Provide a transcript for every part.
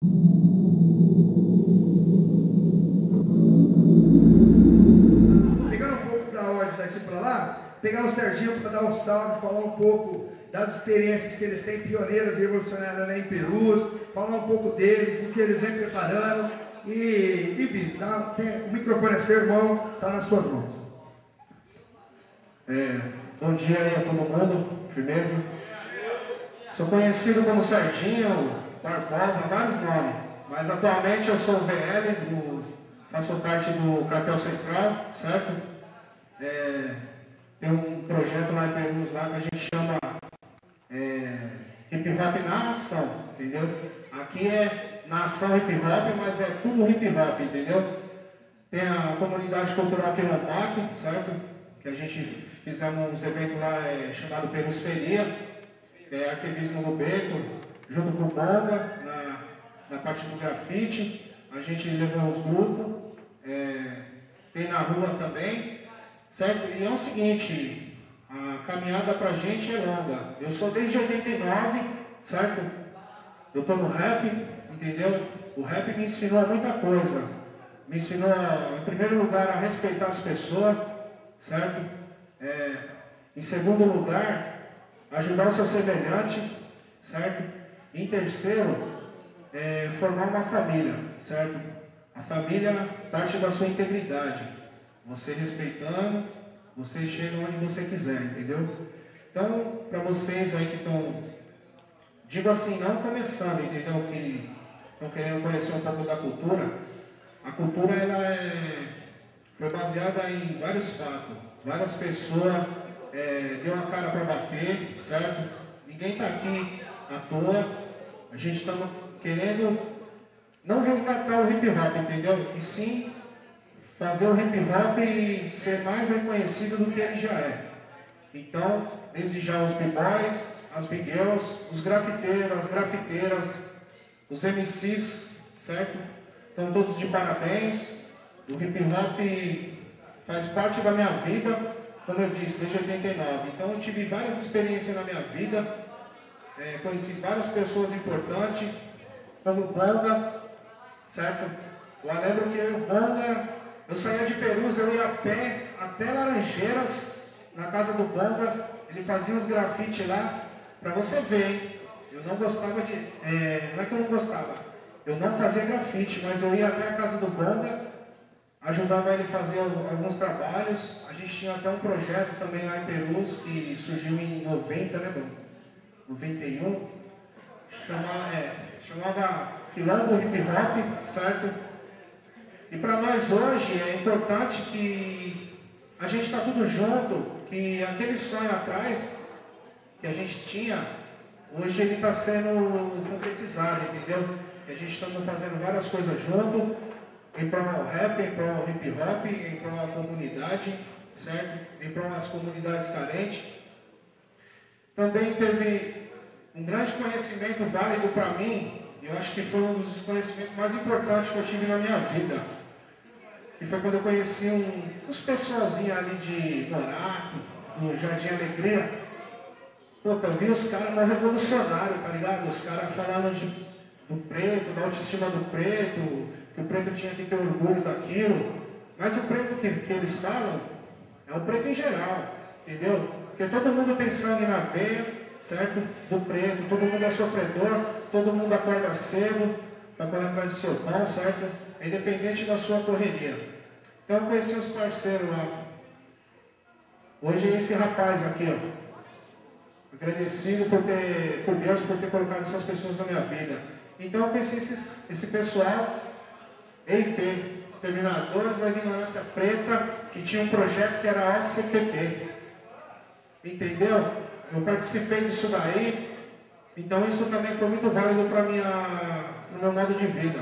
Pegando um pouco da ordem daqui para lá, pegar o Serginho para dar um salve, falar um pouco das experiências que eles têm, pioneiras e revolucionárias lá em Perus, falar um pouco deles, do que eles vêm preparando. E, enfim, o microfone é seu, irmão, está nas suas mãos. Bom dia aí a todo mundo, firmeza? Sou conhecido como Serginho, Barbosa, vários nomes, mas atualmente eu sou o VL, faço parte do Cartel Central, certo? Tem um projeto lá em Perus lá que a gente chama Hip Hop na Ação, entendeu? Aqui é na ação hip hop, mas é tudo hip hop, entendeu? Tem a comunidade cultural Quilombac, certo? Que a gente fizemos uns eventos lá chamado Perusferia, ativismo no beco, junto com o Bonga, na parte do grafite. A gente levou os grupos, tem na rua também, certo? E é o seguinte, a caminhada pra gente é longa. Eu sou desde 89, certo? Eu tô no rap, entendeu? O rap me ensinou muita coisa. Me ensinou, em primeiro lugar, a respeitar as pessoas, certo? Em segundo lugar, ajudar o seu semelhante, certo? Em terceiro, formar uma família, certo? A família parte da sua integridade. Você respeitando, você chega onde você quiser, entendeu? Então, para vocês aí que estão, digo assim, não começando, entendeu? Que estão querendo conhecer um pouco da cultura, a cultura ela foi baseada em vários fatos. Várias pessoas deu a cara para bater, certo? Ninguém está aqui à toa. A gente está querendo não resgatar o hip hop, entendeu? E sim fazer o hip hop ser mais reconhecido do que ele já é. Então, desde já os b-boys, as b-girls, os grafiteiros, as grafiteiras, os MCs, certo? Estão todos de parabéns. O hip hop faz parte da minha vida, como eu disse, desde 89. Então eu tive várias experiências na minha vida, conheci várias pessoas importantes, como o Bonga, certo? Eu lembro que o Bonga, eu saía de Perus, eu ia a pé até Laranjeiras, na casa do Bonga, ele fazia uns grafites lá, pra você ver, hein? Eu não gostava de... não é que eu não gostava, eu não fazia grafite, mas eu ia até a casa do Bonga, ajudava ele a fazer alguns trabalhos. A gente tinha até um projeto também lá em Perus, que surgiu em 90, né, Bruno? 91. Chamava Quilombo Hip Hop, certo? E para nós hoje é importante que a gente está tudo junto, que aquele sonho atrás que a gente tinha, hoje ele está sendo concretizado, entendeu? Que a gente está fazendo várias coisas junto, em prol do rap, em prol do hip hop, em prol da comunidade, certo? Em prol das comunidades carentes. Também teve um grande conhecimento válido para mim, e eu acho que foi um dos conhecimentos mais importantes que eu tive na minha vida. Que foi quando eu conheci uns pessoalzinhos ali de Morato, no Jardim Alegria. Pô, eu vi os caras mais revolucionários, tá ligado? Os caras falando do preto, da autoestima do preto, que o preto tinha que ter orgulho daquilo, mas o preto que eles falam é o preto em geral, entendeu? Porque todo mundo tem sangue na veia, certo? Do preto, todo mundo é sofredor, todo mundo acorda cedo para correr atrás do seu pão, certo? É independente da sua correria. Então eu conheci os parceiros lá. Hoje é esse rapaz aqui, ó. Agradecido por Deus por ter colocado essas pessoas na minha vida. Então eu conheci esse pessoal, EIP, Exterminadores da Ignorância Preta, que tinha um projeto que era OCPP. Entendeu? Eu participei disso daí, então isso também foi muito válido para o meu modo de vida.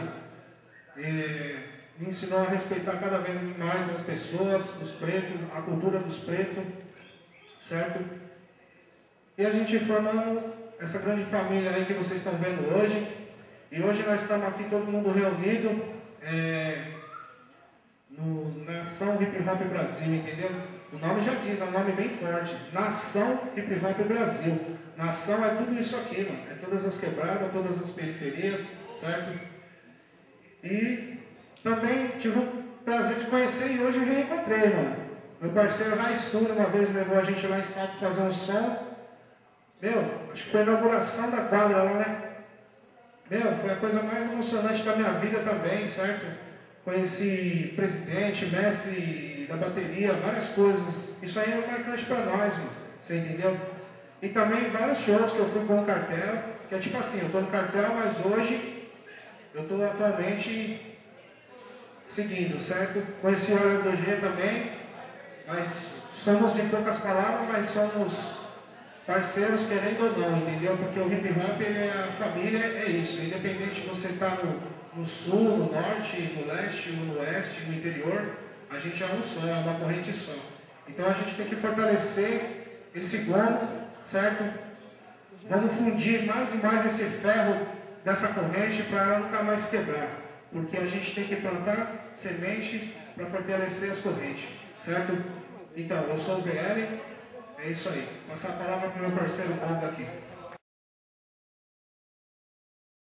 Me ensinou a respeitar cada vez mais as pessoas, os pretos, a cultura dos pretos, certo? E a gente formando essa grande família aí que vocês estão vendo hoje. E hoje nós estamos aqui todo mundo reunido Nação Hip Hop Brasil, entendeu? O nome já diz, é um nome bem forte. Nação Hip Hop Brasil. Nação é tudo isso aqui, mano. É todas as quebradas, todas as periferias, certo? E também tive o prazer de conhecer e hoje reencontrei, mano. Meu parceiro Raissuna uma vez levou a gente lá em Salto fazer um som. Meu, acho que foi a inauguração da quadra lá, né? Meu, foi a coisa mais emocionante da minha vida também, certo? Conheci presidente, mestre da bateria, várias coisas. Isso aí é marcante pra nós, mano. Você entendeu? E também vários shows que eu fui com o Cartel, que é tipo assim, eu tô no Cartel, mas hoje eu tô atualmente seguindo, certo? Conheci o Hora do G também, mas somos de poucas palavras, mas somos parceiros querendo ou não, entendeu? Porque o hip hop, ele é a família, é isso. Independente de você estar no sul, no norte, no leste, no oeste, no interior, a gente é um só, é uma corrente só. Então a gente tem que fortalecer esse gomo, certo? Vamos fundir mais e mais esse ferro dessa corrente para ela nunca mais quebrar. Porque a gente tem que plantar semente para fortalecer as correntes, certo? Então, eu sou o VL, é isso aí. Passar a palavra para o meu parceiro Monga aqui.